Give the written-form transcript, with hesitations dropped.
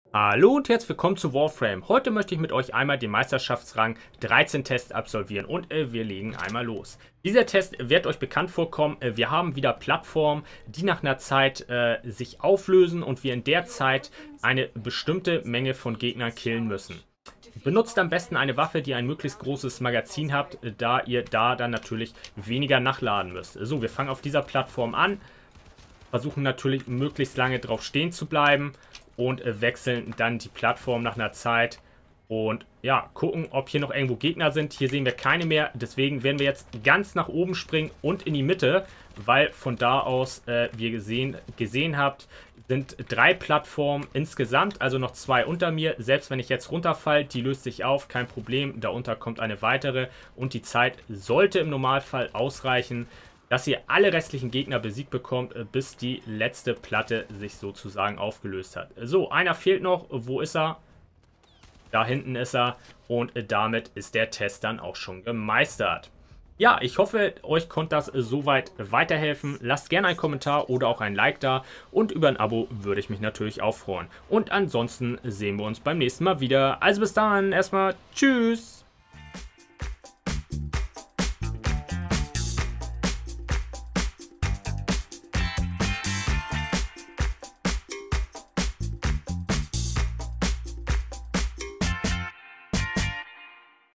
Hallo und herzlich willkommen zu Warframe. Heute möchte ich mit euch einmal den Meisterschaftsrang 13 Test absolvieren und wir legen einmal los. Dieser Test wird euch bekannt vorkommen. Wir haben wieder Plattformen, die nach einer Zeit sich auflösen und wir in der Zeit eine bestimmte Menge von Gegnern killen müssen. Benutzt am besten eine Waffe, die ein möglichst großes Magazin habt, da ihr da dann natürlich weniger nachladen müsst. So, wir fangen auf dieser Plattform an, versuchen natürlich möglichst lange drauf stehen zu bleiben und wechseln dann die Plattform nach einer Zeit und ja, gucken, ob hier noch irgendwo Gegner sind. Hier sehen wir keine mehr, deswegen werden wir jetzt ganz nach oben springen und in die Mitte, weil von da aus, wie ihr gesehen habt, sind 3 Plattformen insgesamt, also noch 2 unter mir. Selbst wenn ich jetzt runterfalle, die löst sich auf, kein Problem. Darunter kommt eine weitere und die Zeit sollte im Normalfall ausreichen, dass ihr alle restlichen Gegner besiegt bekommt, bis die letzte Platte sich sozusagen aufgelöst hat. So, einer fehlt noch. Wo ist er? Da hinten ist er. Und damit ist der Test dann auch schon gemeistert. Ja, ich hoffe, euch konnte das soweit weiterhelfen. Lasst gerne einen Kommentar oder auch ein Like da. Und über ein Abo würde ich mich natürlich auch freuen. Und ansonsten sehen wir uns beim nächsten Mal wieder. Also bis dann, erstmal tschüss.